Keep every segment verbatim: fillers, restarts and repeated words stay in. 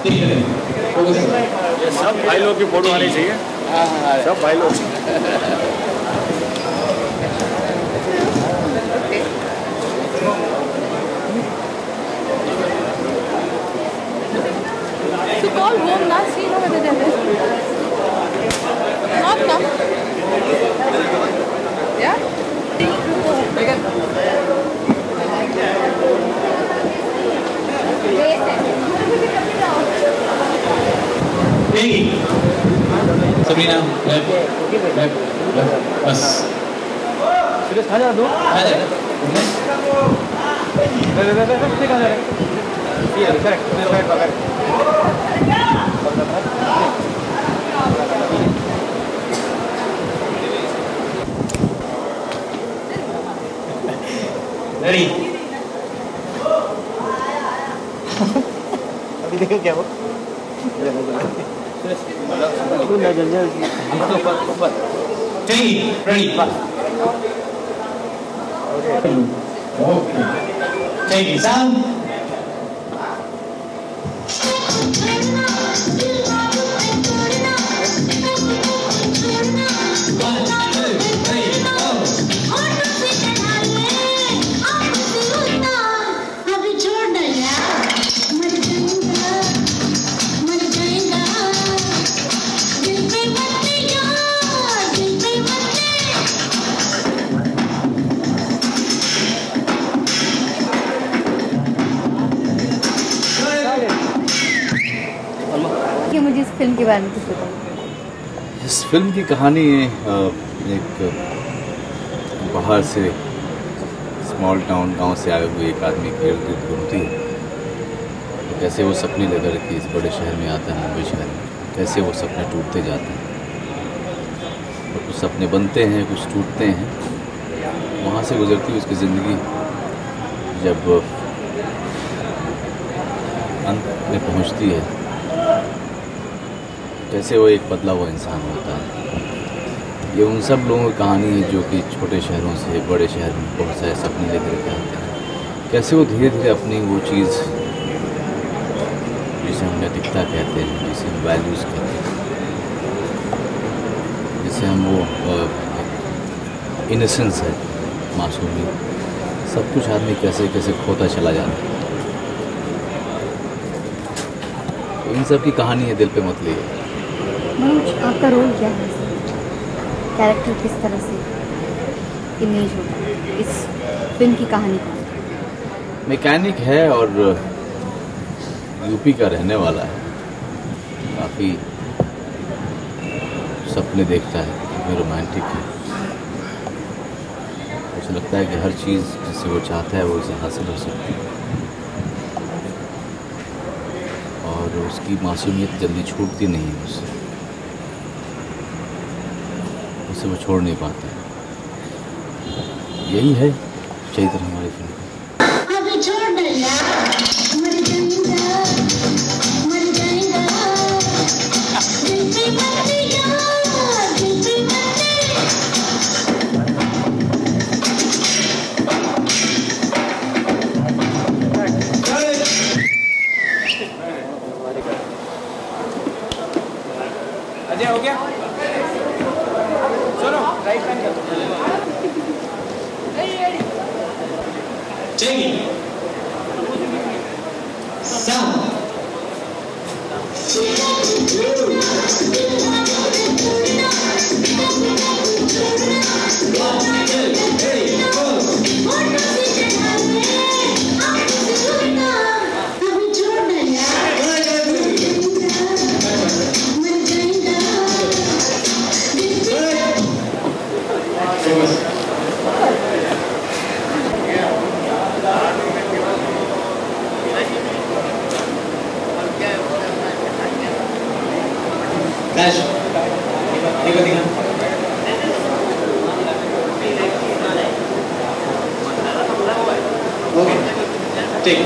ये सब भाई लोग की फोटो आनी चाहिए। हाँ हाँ सब भाई लोग। So call home now, see how whether there is. Not come. Yeah? Sabrina left left बस सुरेश कहाँ जा रहा तू? कहाँ जा रहा वे वे वे वे वे कहाँ जा रहा है? ये करेक्ट मेरे साइड पकड़। रेडी अभी देखो क्या वो? Take ready. Okay. Take it sound. कि मुझे इस फिल्म के बारे में कुछ बताओ। इस फिल्म की कहानी एक बाहर से स्मॉल टाउन गांव से आए हुए एक आदमी की इर्द गिर्द घूमती है। तो कैसे वो सपने लेकर के इस बड़े शहर में आता है, मुंबई शहर में, कैसे वो सपने टूटते जाते हैं और कुछ सपने बनते हैं, कुछ टूटते हैं। वहाँ से गुजरती हुई उसकी ज़िंदगी जब अंत में पहुँचती है, कैसे वो एक बदला हुआ इंसान होता है। ये उन सब लोगों की कहानी है जो कि छोटे शहरों से बड़े शहर में बहुत सारे सपने लेकर के आते हैं। कैसे वो धीरे धीरे अपनी वो चीज़ जिसे हम नैतिकता कहते हैं, जिसे हम वैल्यूज़ कहते हैं, जिसे हम वो इनोसेंस है, मासूमी, सब कुछ आदमी कैसे कैसे खोता चला जाता है। तो इन सब की कहानी है, दिल पे मत लिए। मनोज, आपका रोल क्या है? कैरेक्टर किस तरह से इमेज होता है इस फिल्म की कहानी का? मैकेनिक है और यूपी का रहने वाला है। काफ़ी सपने देखता है, काफ़ी रोमांटिक है। उसे लगता है कि हर चीज़ जिसे वो चाहता है वो उसे हासिल हो सकती है और उसकी मासूमियत जल्दी छूटती नहीं है उससे, उसे वो छोड़ नहीं पाता। यही है चैत्र हमारी फिल्म। अजय हो गया? चलो राइट हैंड कर। Take sound. One, two, three, four. Flash. देखो देखो। Okay. Take.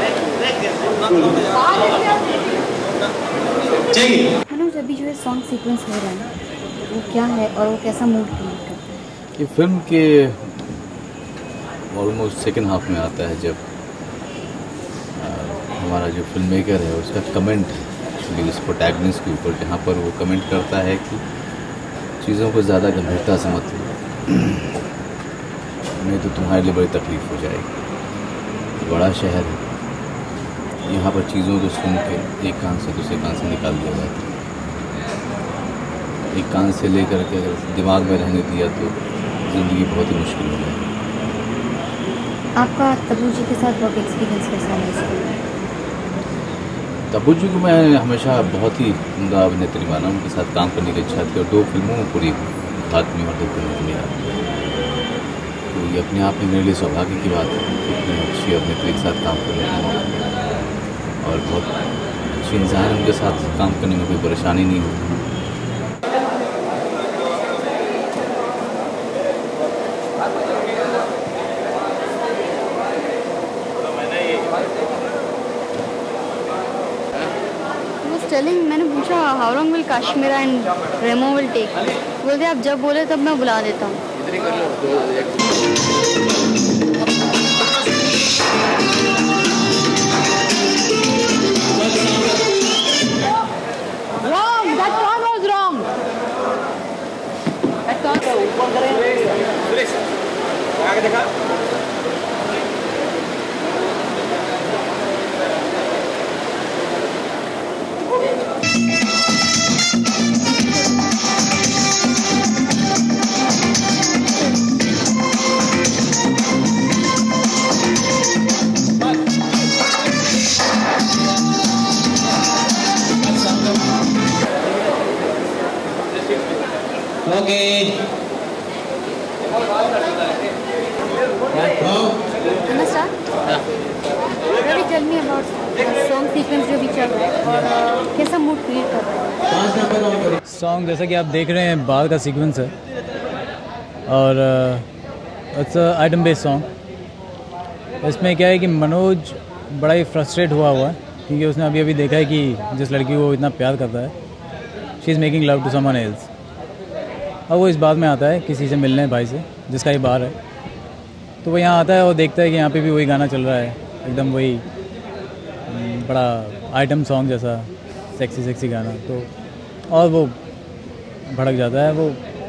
Take. मनोज, अभी जो है सॉन्ग सीक्वेंस हो रहा है वो क्या है और वो कैसा मूड क्रिएट करता है? ये फिल्म के ऑलमोस्ट सेकेंड हाफ में आता है, जब आ, हमारा जो फिल्म मेकर है उसका कमेंट है एक्चुअली उस प्रोटैगनिस्ट के ऊपर, जहाँ पर वो कमेंट करता है कि चीज़ों को ज़्यादा गंभीरता से मत लो, नहीं तो तुम्हारे लिए बड़ी तकलीफ़ हो जाएगी। बड़ा शहर है, यहाँ पर चीज़ों को सुन के एक कान से दूसरे कान से निकाल दिया जाता है। एक कान से लेकर के अगर दिमाग में रहने दिया तो ज़िंदगी बहुत ही मुश्किल हो जाएगी। आपका तब्बू जी के साथ वर्क एक्सपीरियंस कैसा है इसके? तब्बू जी को मैं हमेशा बहुत ही उम्दा अभिनेत्री माना, उनके साथ काम करने की इच्छा थी और दो फिल्मों में पूरी आदमी और दो फिल्मों में तो ये अपने आप में मेरे लिए सौभाग्य की बात है कि इतनी अच्छी अभिनेत्री के साथ काम करने का मौका और बहुत अच्छी इंसान है, उनके साथ काम करने में कोई परेशानी नहीं होती। टेलिंग मैंने पूछा how long will Kashmir and Remo will take, बोलते आप जब बोले तब मैं बुला देता हूँ। Wrong, that one was wrong. That one. ऊपर करें। सुरेश, आगे देखा। Okay. Can I start? Ravi, tell me about the song sequence जो भी चल रहा है और uh, कैसा मूड क्रिएट कर रहा है? सॉन्ग जैसा कि आप देख रहे हैं बाद का सीक्वेंस है और इट्स आइटम बेस्ड सॉन्ग। इसमें क्या है कि मनोज बड़ा ही फ्रस्ट्रेट हुआ हुआ है क्योंकि उसने अभी अभी देखा है कि जिस लड़की को इतना प्यार करता है she is making love to someone else. अब वो इस बात में आता है किसी से मिलने भाई से जिसका ही बाहर है, तो वो यहाँ आता है और देखता है कि यहाँ पे भी वही गाना चल रहा है, एकदम वही बड़ा आइटम सॉन्ग जैसा सेक्सी सेक्सी गाना, तो और वो भड़क जाता है, वो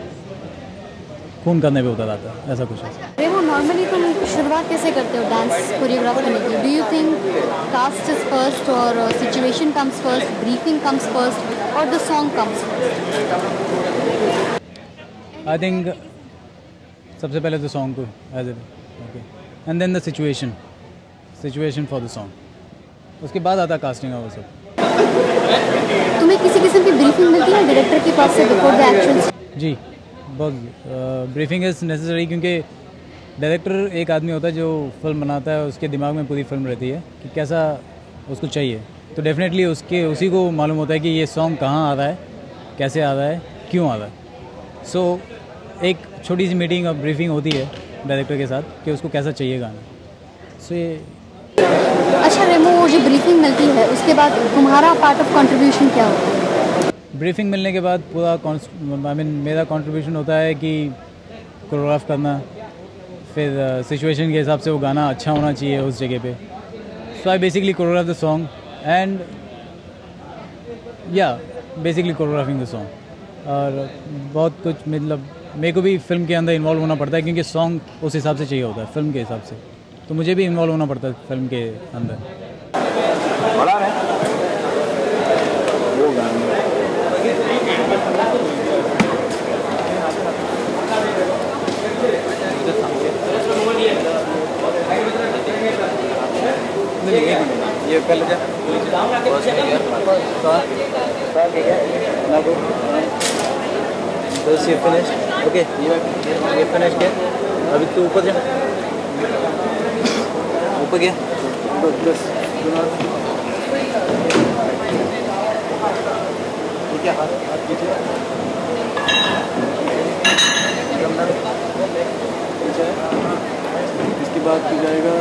खून करने पे उतर आता है, ऐसा कुछ है। अरे वो नॉर्मली तुम शुरुआत कैसे करते हो डांस कोरियोग्राफ करने की? Do you think cast is first और situation comes first, briefing comes first और the song comes first? I think सबसे पहले तो सॉन्ग को as a okay and then the situation situation for the song, उसके बाद आता कास्टिंग और वो सब। तुम्हें किसी किस्म की ब्रीफिंग मिलती है डायरेक्टर के पास से बिफोर द एक्शन? जी, बहुत ब्रीफिंग इज़ नेसेसरी क्योंकि डायरेक्टर एक आदमी होता है जो फिल्म बनाता है, उसके दिमाग में पूरी फिल्म रहती है कि कैसा उसको चाहिए, तो डेफिनेटली उसके उसी को मालूम होता है कि ये सॉन्ग कहाँ आ रहा है, कैसे आ रहा है, क्यों आ रहा है। सो so, एक छोटी सी मीटिंग और ब्रीफिंग होती है डायरेक्टर के साथ कि उसको कैसा चाहिए गाना। सो so, ये अच्छा रेमो, वो जो ब्रीफिंग मिलती है उसके बाद तुम्हारा पार्ट ऑफ कंट्रीब्यूशन क्या होता है? ब्रीफिंग मिलने के बाद पूरा आई मीन मेरा कंट्रीब्यूशन होता है कि कोरियोग्राफ करना, फिर सिचुएशन uh, के हिसाब से वो गाना अच्छा होना चाहिए उस जगह पे। So I basically choreograph the song and या बेसिकली कोरियोग्राफिंग द सॉन्ग। और बहुत कुछ मतलब मेरे को भी फिल्म के अंदर इन्वॉल्व होना पड़ता है क्योंकि सॉन्ग उस हिसाब से चाहिए होता है फिल्म के हिसाब से, तो मुझे भी इन्वॉल्व होना पड़ता है फिल्म के अंदर। बड़ा है वो गाना ये पहले जा बस ये फिनिश ओके, ये फिनिश किया, अभी तू ऊपर जा, ऊपर गया बस क्या हाथ हाथ पीछे इसके बाद तू जाएगा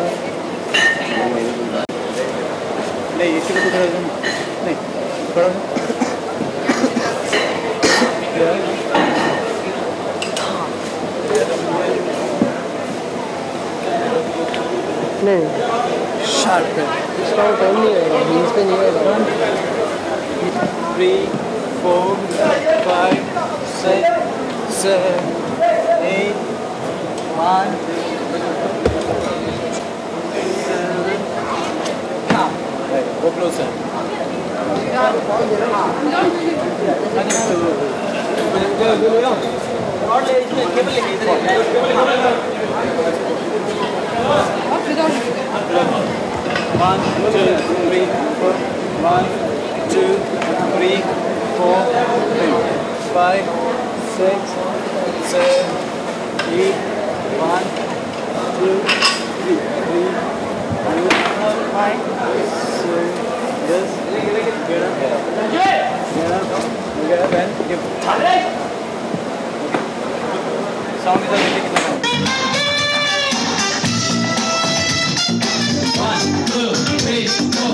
नहीं, इसी को खड़ा नहीं खड़ा नहीं शार्प है, इसका टाइम नहीं है, बीच पे नहीं है। three, four, five, six, seven, eight, one, seven. Count. Right, go closer. One, two, three, four. One, two, three, four, five, six, seven, eight. One, two, three, three, two, five, six. Yes. Get up. Get up. Get up. Get up and give. Sound is a really good sound. One, two, three, four.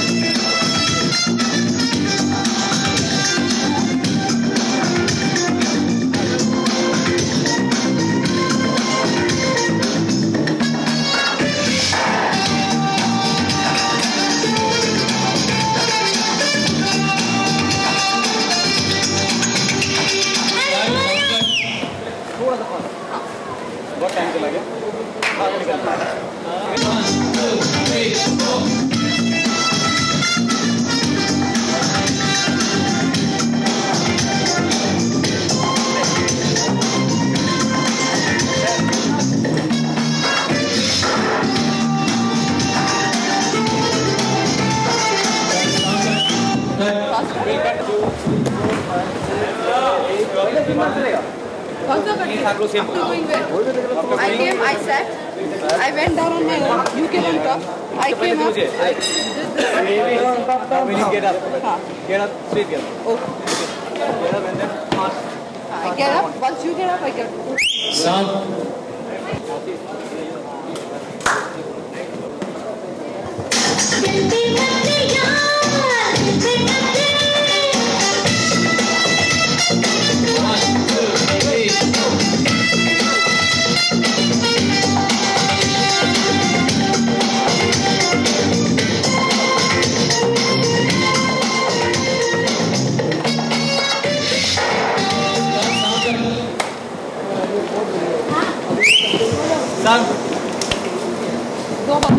बहुत time चला गया Also, but after going where? I came, I sat, I went down on my own, you came on top, I came up. When you get up, get up, straight get up. Okay. Get up and then march. I get up, once you get up, I get up. Sound. Sound. Go back.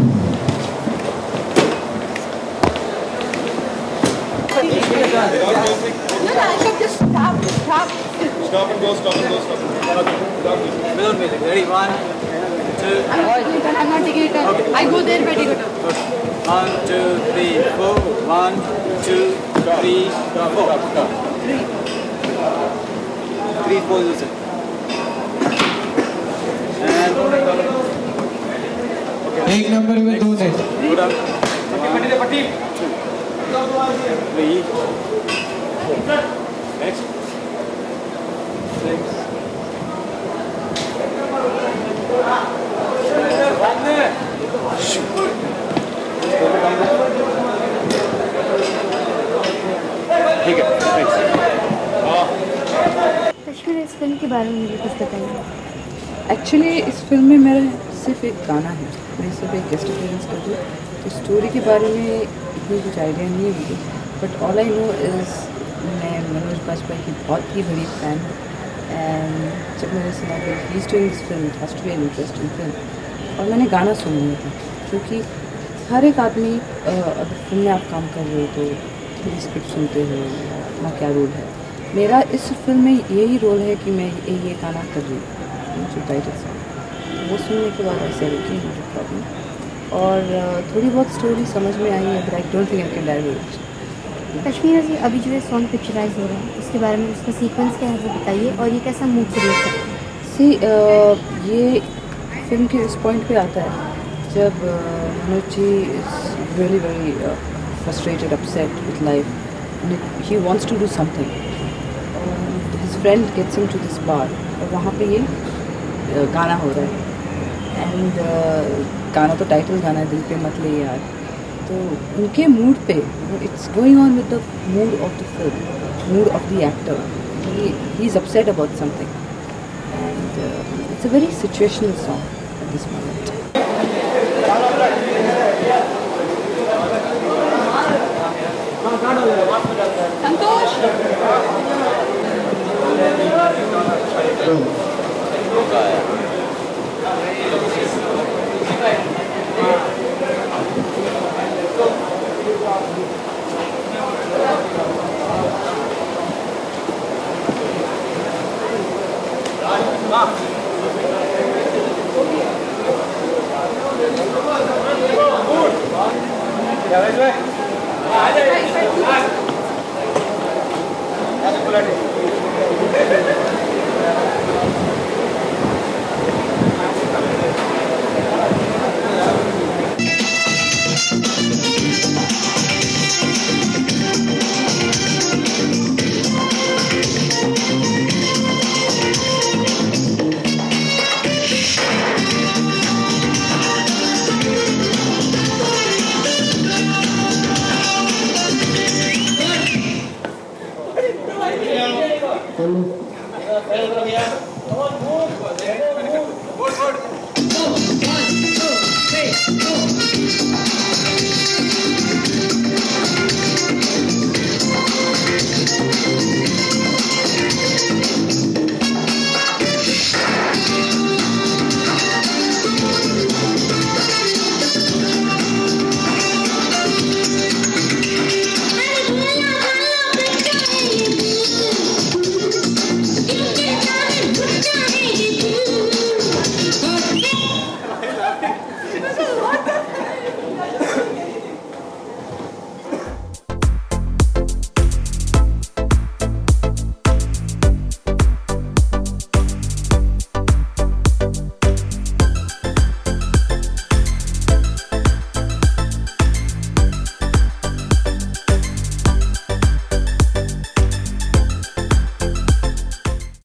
No, no, I can just stop, stop. Stop and go, stop and go, stop and go. Without music. Ready? One, two. I'm not taking it, I'm not taking it. Okay. I go there, ready, go down. One, two, three, four. One, two, three, four. Three, four, listen. And एक number में दो ने go down. Three. Next. Six. ठीक है. Next. Kashmir इस film के बारे में मुझे कुछ बताइए. एक्चुअली इस फिल्म में मेरा सिर्फ एक गाना है, मैं सिर्फ एक गेस्ट अपीयरेंस कर दूँ, तो स्टोरी के बारे में इतनी कुछ आइडिया नहीं है मुझे, but all I know is मैं मनोज बाजपेयी की बहुत ही बड़ी फ़ैन हूँ. एंड जब मैंने सुना कि he is doing this film, it has to be an interesting film, और मैंने गाना सुन लिया था, क्योंकि हर एक आदमी अगर फिल्म में आप काम कर रहे हो तो थोड़ी स्क्रिप्ट सुनते हो अपना क्या रोल है. मेरा इस फिल्म में यही रोल है कि मैं ये ये गाना कर रही हूँ जो टाइटल सॉन्ग, वो सुनने के बाद ऐसे रुकी मुझे प्रॉब्लम, और थोड़ी बहुत स्टोरी समझ में आई है, but I don't think I can divert. Kashmir ji अभी जो ये सॉन्ग पिक्चराइज हो रहा है उसके बारे में, उसका सीक्वेंस क्या है वो बताइए, और ये कैसा मूड क्रिएट करता है. सी ये फिल्म के इस पॉइंट पे आता है जब Manoj ji is really very frustrated, upset with life, he wants to do something. His friend gets him to this bar, और वहाँ पे ये गाना हो रहा है, एंड गाना तो टाइटल गाना है, दिल पे मत ले यार. तो उनके मूड पे, it's going on with the mood of the film, mood of the actor. He is upset about something, and it's a very situational song at this moment. हाँ, चलो